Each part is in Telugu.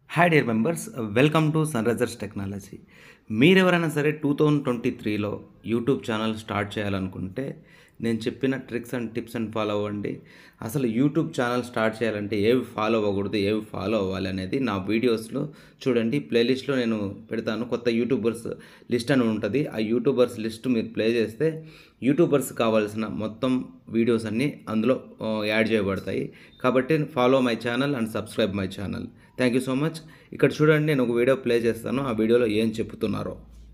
Hi dear members, welcome to Sunrisers technology. మీరెవరైనా సరే 2023లో యూట్యూబ్ ఛానల్ స్టార్ట్ చేయాలనుకుంటే నేను చెప్పిన tricks and tips and follow అవ్వండి. అసలు యూట్యూబ్ ఛానల్ స్టార్ట్ చేయాలంటే ఏవి ఫాలో అవ్వకూడదు, ఏవి ఫాలో అవ్వాలి అనేది నా వీడియోస్లో చూడండి. ప్లేలిస్ట్లో నేను పెడతాను. కొత్త యూట్యూబర్స్ లిస్ట్ అని ఉంటుంది. ఆ యూట్యూబర్స్ లిస్ట్ మీరు ప్లే చేస్తే యూట్యూబర్స్ కావాల్సిన మొత్తం వీడియోస్ అన్నీ అందులో యాడ్ చేయబడతాయి. కాబట్టి follow my channel and subscribe my channel. Thank you so much. ఇక్కడ చూడండి, నేను ఒక వీడియో ప్లే చేస్తాను. ఆ వీడియోలో ఏం చెప్తున్నారో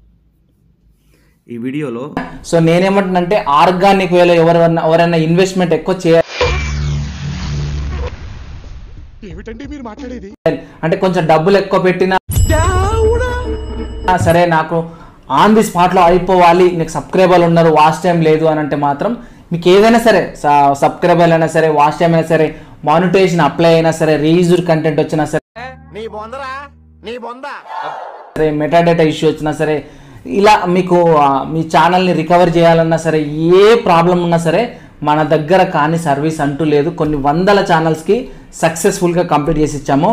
ఈ వీడియోలో. సో నేనేమంటున్నంటే ఆర్గానిక్ వేలో ఎవరైనా ఇన్వెస్ట్మెంట్ ఎక్కువ చేయాలి అంటే కొంచెం డబ్బులు ఎక్కువ పెట్టినా సరే, నాకు ఆన్ ది స్పాట్లో అయిపోవాలి, నీకు సబ్స్క్రైబర్లు ఉన్నారు, వాచ్ టైం లేదు అని అంటే మాత్రం మీకు ఏదైనా సరే, సబ్స్క్రైబర్లు అయినా సరే, వాచ్ టైం అయినా సరే, మానిటైజేషన్ అప్లై అయినా సరే, రీయూజ్డ్ కంటెంట్ వచ్చినా సరే, మెటాడేటా ఇష్యూ వచ్చినా సరే, ఇలా మీకు మీ ఛానల్ని రికవర్ చేయాలన్నా సరే, ఏ ప్రాబ్లం ఉన్నా సరే మన దగ్గర కానీ సర్వీస్ అంటూ లేదు. కొన్ని వందల ఛానల్స్కి సక్సెస్ఫుల్గా కంప్లీట్ చేసి ఇచ్చాము.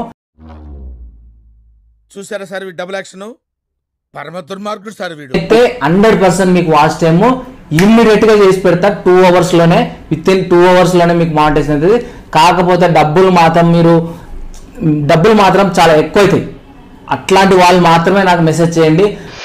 చూసారా సార్ డబుల్ యాక్షన్, పరమ దుర్మార్గుడు సార్ వీడు. అయితే 100% మీకు వాచ్ టైము ఇమ్మీడియట్గా చేసి పెడతా. 2 అవర్స్లోనే, విత్ ఇన్ 2 అవర్స్లోనే మీకు మానిటైజేషన్ అవుతుంది. కాకపోతే డబ్బులు మాత్రం చాలా ఎక్కువ అవుతాయి. అట్లాంటి వాళ్ళు మాత్రమే నాకు మెసేజ్ చేయండి.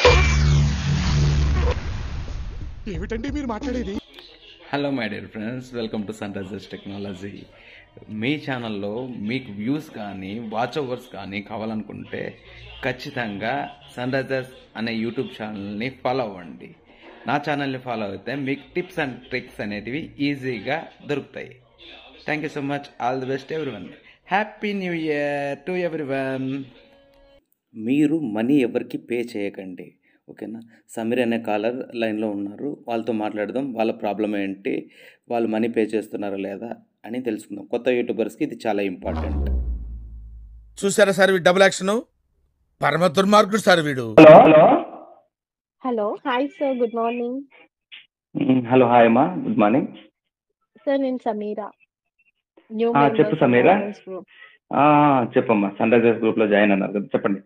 Hello my dear friends, welcome to Sunrisers technology. మీ ఛానల్లో మీకు వ్యూస్ కానీ వాచ్ ఓవర్స్ కానీ కావాలనుకుంటే ఖచ్చితంగా సన్రైజర్స్ అనే యూట్యూబ్ ఛానల్ని ఫాలో అవ్వండి. నా ఛానల్ని ఫాలో అయితే మీకు టిప్స్ అండ్ ట్రిక్స్ అనేటివి ఈజీగా దొరుకుతాయి. Thank you so much. All the best everyone. Happy new year to everyone. మీరు మనీ ఎవరికి పే చేయకండి, ఓకేనా? సమీర్ అనే కాలర్ లైన్లో ఉన్నారు, వాళ్ళతో మాట్లాడదాం. వాళ్ళ ప్రాబ్లం ఏంటి, వాళ్ళు మనీ పే చేస్తున్నారా లేదా అని తెలుసుకుందాం. కొత్త యూట్యూబర్స్కి ఇది చాలా ఇంపార్టెంట్. చూసారా సార్ డబుల్ యాక్షన్, పరమ దుర్మార్గుడు సార్ వీడు. Hello hi sir, good morning hello hi అమ్మా, గుడ్ మార్నింగ్ సార్. నేను సమీరా, న్యూ చెప్పు సమీరా. చెప్పమ్మా, సన్రైజర్స్ గ్రూప్లో జాయిన్ అన్నారు కదా, చెప్పండి.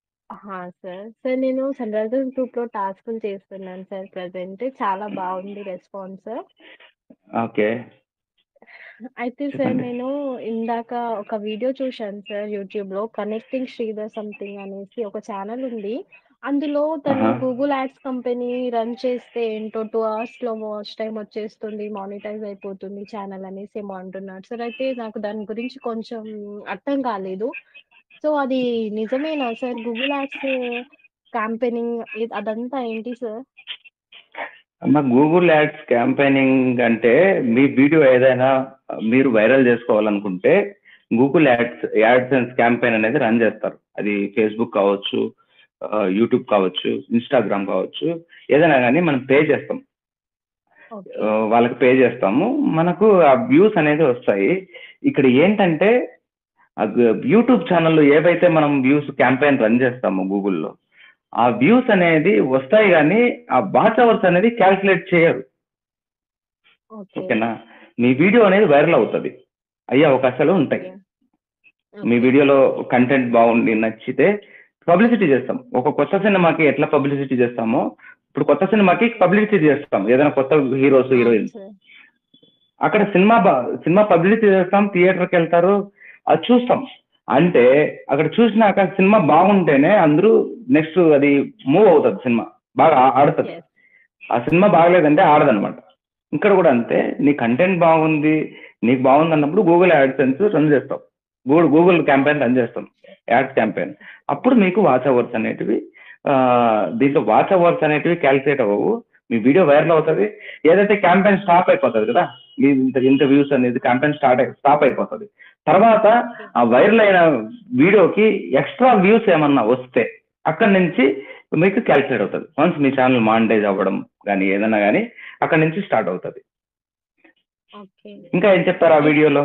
సార్ నేను సన్ రైజర్స్ గ్రూప్ లో టాస్క్లు చేస్తున్నాను సార్. ప్రజెంట్ చాలా బాగుంది రెస్పాన్స్. ఓకే, అయితే సార్ చెప్పండి. నేను ఇందాక ఒక వీడియో చూశాను సార్ యూట్యూబ్ లో. కనెక్టింగ్ శ్రీధర్ సంథింగ్ అనేసి ఒక ఛానల్ ఉంది. అందులో తను గూగుల్ యాడ్స్ కంపెనీ రన్ చేస్తే ఏంటో 2 అవర్స్ లో వాచ్ టైం వచ్చేస్తుంది, మానిటైజ్ అయిపోతుంది ఛానల్ అనేసి ఏమో అంటున్నాడు సార్. అయితే నాకు దాని గురించి కొంచెం అర్థం కాలేదు. సో అది నిజమేనా సార్? గూగుల్ యాడ్స్ క్యాంపెయినింగ్ అదంతా ఏంటి సార్? అమ్మ, గూగుల్ యాడ్స్ క్యాంపెయినింగ్ అంటే మీ వీడియో ఏదైనా మీరు వైరల్ చేసుకోవాలనుకుంటే గూగుల్ యాడ్సెన్స్ క్యాంపెయిన్ అనేది రన్ చేస్తారు. అది ఫేస్బుక్ కావచ్చు, యూట్యూబ్ కావచ్చు, ఇన్స్టాగ్రామ్ కావచ్చు, ఏదైనా కానీ మనం పే చేస్తాం. వాళ్ళకి పే చేస్తాము, మనకు ఆ వ్యూస్ అనేది వస్తాయి. ఇక్కడ ఏంటంటే యూట్యూబ్ ఛానల్లో ఏవైతే మనం వ్యూస్ క్యాంపెయిన్ రన్ చేస్తామో గూగుల్లో, ఆ వ్యూస్ అనేది వస్తాయి కానీ ఆ వాచ్ అవర్స్ అనేది క్యాల్కులేట్ చేయరు, ఓకేనా? మీ వీడియో అనేది వైరల్ అవుతుంది, అయ్యే అవకాశాలు ఉంటాయి. మీ వీడియోలో కంటెంట్ బాగుండి నచ్చితే పబ్లిసిటీ చేస్తాం. ఒక కొత్త సినిమాకి ఎట్లా పబ్లిసిటీ చేస్తామో, ఇప్పుడు కొత్త సినిమాకి పబ్లిసిటీ చేస్తాం. ఏదైనా కొత్త హీరోస్, హీరోయిన్స్, అక్కడ సినిమా పబ్లిసిటీ చేస్తాం, థియేటర్కి వెళ్తారు, అది చూస్తాం. అంటే అక్కడ చూసినాక సినిమా బాగుంటేనే అందరూ నెక్స్ట్ అది మూవ్ అవుతుంది, సినిమా బాగా ఆడుతుంది. ఆ సినిమా బాగలేదంటే ఆడదనమాట. ఇక్కడ కూడా అంతే, నీ కంటెంట్ బాగుంది, నీకు బాగుంది అన్నప్పుడు గూగుల్ యాడ్సెన్స్ రన్ చేస్తాం, గూగుల్ క్యాంపెయిన్ రన్ చేస్తాం, యాడ్స్ క్యాంపెయిన్. అప్పుడు మీకు వాచ్ అవర్స్ అనేటివి, దీంట్లో వాచ్ అవర్స్ అనేటివి క్యాల్కులేట్ అవ్వవు, మీ వీడియో వైరల్ అవుతుంది. ఏదైతే క్యాంపెయిన్ స్టాప్ అయిపోతుంది కదా, మీ ఇంత వ్యూస్ అనేది క్యాంపెయిన్ స్టాప్ అయిపోతుంది. తర్వాత ఆ వైరల్ అయిన వీడియోకి ఎక్స్ట్రా వ్యూస్ ఏమన్నా వస్తే అక్కడి నుంచి మీకు క్యాల్కులేట్ అవుతుంది. వన్స్ మీ ఛానల్ మానిటైజ్ అవ్వడం కానీ ఏదన్నా కానీ అక్కడి నుంచి స్టార్ట్ అవుతుంది. ఇంకా ఏం చెప్తారు ఆ వీడియోలో?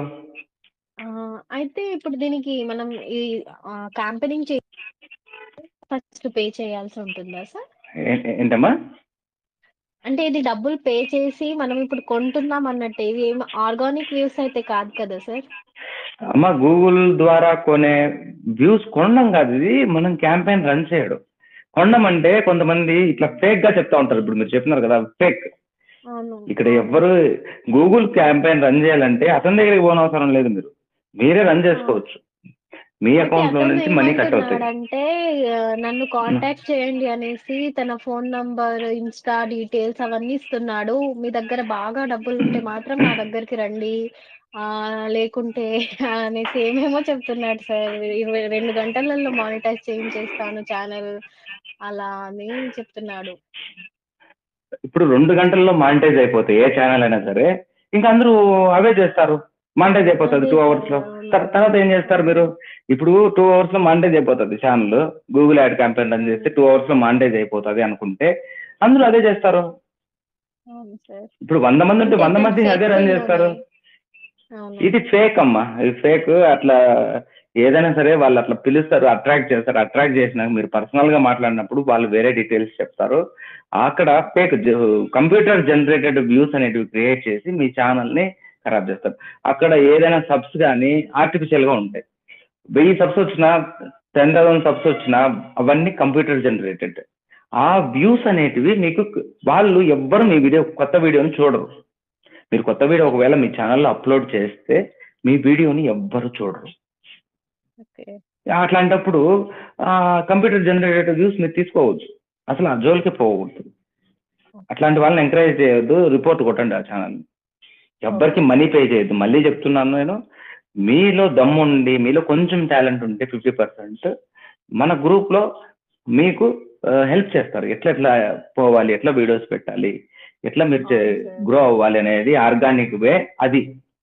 అయితే ఇప్పుడు దీనికి మనం ఈ క్యాంపెయినింగ్ ఫస్ట్ పే చేయాల్సి ఉంటుందా సార్? ఏంటమ్మా? అంటే ఇది డబ్బులు పే చేసి మనం ఇప్పుడు కొంటున్నాం అన్నట్టే. ఇవి ఏమి ఆర్గానిక్ వ్యూస్ అయితే కాదు కదా సార్? అమ్మ గూగుల్ ద్వారా కొనే వ్యూస్ కొనడం కాదు, ఇది మనం క్యాంపెయిన్ రన్ చేయడం. కొనడం అంటే కొంతమంది ఇట్లా ఫేక్ గా చెప్తా ఉంటారు. ఇప్పుడు మీరు చెప్తున్నారు కదా ఫేక్. అవును. ఇక్కడ అవును. ఎవ్వరు గూగుల్ క్యాంపెయిన్ రన్ చేయాలంటే అతని దగ్గరికి పోనవసరం లేదు, మీరే రన్ ఆ! చేసుకోవచ్చు. మీ అయితే అకౌంట్ లో అతను నుంచి మనీ కట్ అవుతాయి. ఏమంటున్నాడంటే నన్ను కాంటాక్ట్ చేయండి అనేసి తన ఫోన్ నంబర్, ఇన్‌స్టా డీటెయిల్స్ అవన్నీ ఇస్తున్నాడు. మీ దగ్గర బాగా డబ్బులుంటే మాత్రం నా దగ్గరికి రండి. లేకుంటే అనేసి ఏమేమో చెప్తున్నాడు సార్. 2 గంటలలో మానిటైజ్ చేయించేస్తాను ఛానెల్ అలా అని చెప్తున్నాడు. ఇప్పుడు 2 గంటల్లో మానిటైజ్ అయిపోతాయి ఏ ఛానల్ అయినా సరే. ఇంకా అందరూ అవే చేస్తారు, మానిటైజ్ అయిపోతుంది అదే 2 hours సార్. లో. అవును. తర్వాత ఏం చేస్తారు అవును. మీరు? ఇప్పుడు 2 hours లో మానిటైజ్ అయిపోతుంది channel. Google ad campaign run చేస్తే అవును. 2 hours లో మానిటైజ్ అయిపోతుంది అనుకుంటే అందరూ అదే చేస్తారు. అవును సార్. ఇప్పుడు 100 మంది ఉంటే అంటే 100 మంది అదే ఫేక్ రన్ చేస్తారు. వేలోనే. అవును. ఇది ఫేక్ అమ్మా, ఇది ఫేక్. అట్లా ఏదైనా సరే వాళ్ళు అట్లా పిలుస్తారు, అట్రాక్ట్ చేస్తారు. అట్రాక్ట్ చేసినాక మీరు పర్సనల్ గా మాట్లాడినప్పుడు వాళ్ళు వేరే డీటెయిల్స్ చెప్తారు. అక్కడ ఫేక్ కంప్యూటర్ జనరేటెడ్ వ్యూస్ అనేటివి క్రియేట్ చేసి మీ ఛానల్ ని ఖరాబ్ చేస్తారు. అక్కడ ఏదైనా సబ్స్ కానీ ఆర్టిఫిషియల్ గా ఉంటాయి. 1000 subs వచ్చినా, 10,000 subs వచ్చినా అవన్నీ కంప్యూటర్ జనరేటెడ్. ఆ వ్యూస్ అనేటివి మీకు వాళ్ళు ఎవ్వరు మీ కొత్త వీడియోని చూడరు. మీరు కొత్త వీడియో ఒకవేళ మీ ఛానల్లో అప్లోడ్ చేస్తే మీ వీడియోని ఎవ్వరు చూడరు. ఓకే. అట్లాంటప్పుడు కంప్యూటర్ జనరేటెడ్ వ్యూస్ మీరు తీసుకోవచ్చు, అసలు ఆ జోలికి పోకూడదు. అట్లాంటి వాళ్ళని ఎంకరేజ్ చేయొద్దు, రిపోర్ట్ కొట్టండి ఆ ఛానల్. ఎవ్వరికి ఓకే మనీ సార్. పే చేయొద్దు. మళ్ళీ చెప్తున్నాను నేను, మీలో దమ్ముండి మీలో కొంచెం టాలెంట్ ఉంటే 50% మన గ్రూప్ లో మీకు హెల్ప్ చేస్తారు. ఎట్లా ఎట్లా పోవాలి, ఎట్లా వీడియోస్ పెట్టాలి, ఎట్లా మీరు అవును సార్. గ్రో అవ్వాలి అనేది ఆర్గానిక్ వే అది.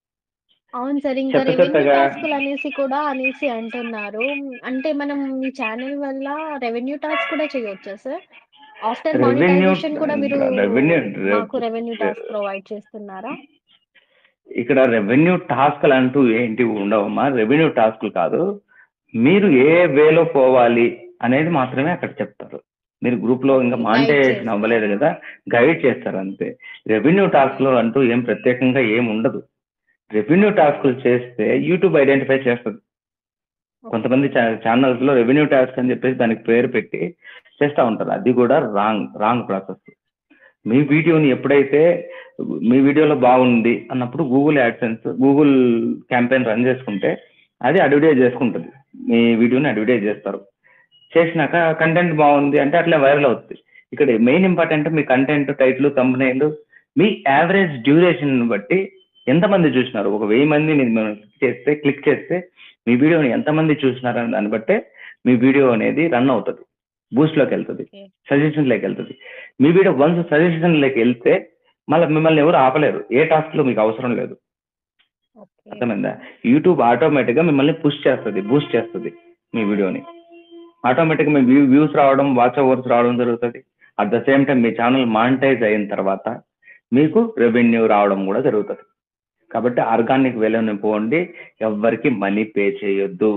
అవును సార్. ఇంకా చెత్త రెవెన్యూ చెత్తగా టాస్కులు అనేసి అంటున్నారు. అంటే మనం ఈ ఛానెల్ వల్ల రెవెన్యూ టాస్క్ కూడా చేయొచ్చా సార్? ఆఫ్టర్ రెవెన్యూ మానిటైజేషన్ కూడా మీరు రెవెన్యూ మాకు రెవెన్యూ టాస్క్ ప్రొవైడ్ చేస్తున్నారా? ఇక్కడ రెవెన్యూ టాస్క్లు అంటూ ఏంటి ఉండవమ్మా. రెవెన్యూ టాస్క్లు కాదు, మీరు ఓకే. ఏ వేలో పోవాలి అనేది మాత్రమే అక్కడ చెప్తారు. మీరు గ్రూప్ లో ఇంకా ఓకే. గైడ్ మానిటైజేషన్ అవ్వలేదు చేస్తారా? కదా, గైడ్ చేస్తారు అంతే. Revenue okay. టాస్క్లు అంటూ ఏం ప్రత్యేకంగా ఏం ఉండదు. Revenue okay. టాస్క్లు చేస్తే యూట్యూబ్ ఐడెంటిఫై చేస్తుంది. ఓకే. కొంతమంది ఛానల్స్ లో రెవెన్యూ టాస్క్ అని చెప్పేసి దానికి పేరు పెట్టి చేస్తూ ఉంటారు. అది కూడా రాంగ్ ప్రాసెస్. మీ వీడియోని ఎప్పుడైతే మీ వీడియోలో బాగుంది అన్నప్పుడు గూగుల్ క్యాంపెయిన్ రన్ చేసుకుంటే అది అడ్వర్టైజ్ చేసుకుంటుంది, మీ వీడియోని అడ్వర్టైజ్ చేస్తారు. చేసినాక కంటెంట్ బాగుంది అంటే అట్లా వైరల్ అవుతుంది. ఇక్కడ మెయిన్ ఇంపార్టెంట్ మీ కంటెంట్, టైటిల్, థంబ్నెయిల్, మీ యావరేజ్ డ్యూరేషన్ బట్టి ఎంతమంది చూసినారు. ఒక 1000 మంది మీరు క్లిక్ చేస్తే మీ వీడియోని ఎంతమంది చూసినారని దాన్ని బట్టే మీ వీడియో అనేది రన్ అవుతుంది, బూస్ట్ లోకి వెళ్తుంది, ఓకే. సజెషన్ లోకి వెళ్తుంది. మీ వీడియో వన్స్ సజెషన్ లోకి వెళ్తే మళ్ళీ మిమ్మల్ని ఎవరు ఆపలేరు, ఏ టాస్క్ లో మీకు అవసరం లేదు. ఓకే. అర్థమైందా? యూట్యూబ్ ఆటోమేటిక్ గా మిమ్మల్ని పుష్ చేస్తుంది, బూస్ట్ చేస్తుంది మీ వీడియోని. ఆటోమేటిక్ మీ వ్యూస్ రావడం, వాచ్ అవర్స్ రావడం జరుగుతుంది. అట్ ద సేమ్ టైం మీ ఛానల్ మానిటైజ్ అయిన తర్వాత మీకు రెవెన్యూ రావడం కూడా జరుగుతుంది. కాబట్టి ఆర్గానిక్ వేలోనే పోండి, ఎవ్వరికి మనీ పే చేయొద్దు.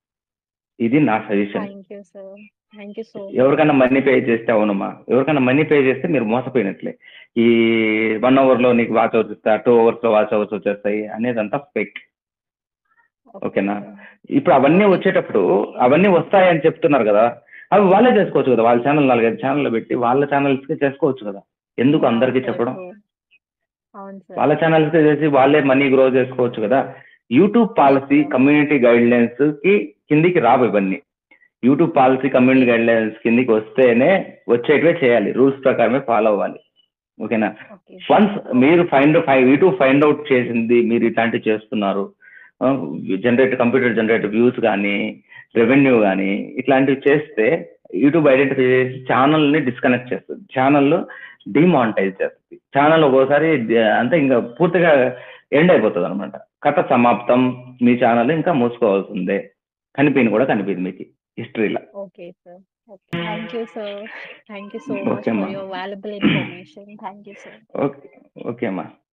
ఇది నా suggestion. Thank you sir. Thank you so much. ఎవరికైనా మనీ పే చేస్తే అవునమ్మా, ఎవరికైనా మనీ పే చేస్తే మీరు మోసపోయినట్లే. ఈ 1 hour లో నీకు వాచ్ అవర్స్ ఇస్తా, 2 hours లో వాచ్ అవర్స్ వచ్చేస్తాయి అనేదంతా ఫేక్. ఓకే ఓకేనా? సార్. ఇప్పుడు అవన్నీ ఓకే సార్. వచ్చేటప్పుడు అవన్నీ వస్తాయని చెప్తున్నారు కదా, అవి వాళ్ళే చేసుకోవచ్చు కదా. వాళ్ళ ఛానల్ 4-5 ఛానల్ పెట్టి వాళ్ళ ఛానల్స్ కి చేసుకోవచ్చు కదా, ఎందుకు అవును అందరికీ సార్. చెప్పడం? ట్రూ. అవును సార్. వాళ్ళ ఛానల్స్ కి చేసి వాళ్ళే మనీ గ్రో చేసుకోవచ్చు కదా. YouTube's policy, sir. Community guidelines కి కిందికి రావు ఇవన్నీ. YouTube policy, okay. Community guidelines కిందికి వస్తేనే వచ్చేటివే చేయాలి, రూల్స్ ప్రకారమే ఫాలో అవ్వాలి. ఓకేనా? ఓకే. వన్స్ ఓకే మీరు సార్. యూట్యూబ్ ఫైండ్ అవుట్ చేసింది మీరు ఇట్లాంటివి చేస్తున్నారు, కంప్యూటర్ జనరేట్ వ్యూస్ కానీ రెవెన్యూ కానీ ఇట్లాంటివి చేస్తే యూట్యూబ్ ఐడెంటిఫై చేసి ఛానల్ ని డిస్కనెక్ట్ చేస్తుంది, ఛానల్ డిమానిటైజ్ చేస్తుంది. ఛానల్ ఒక్కోసారి అంటే ఇంకా పూర్తిగా ఎండ్ అయిపోతుంది అనమాట. కథ సమాప్తం, మీ ఛానల్ ఇంకా మూసుకోవాల్సిందే, కనిపించింది మీకు హిస్టరీలో. Okay sir. Okay. Thank you sir. Thank you so much okay for అమ్మా. Your valuable information. Thank you sir. Okay. Okay అమ్మా.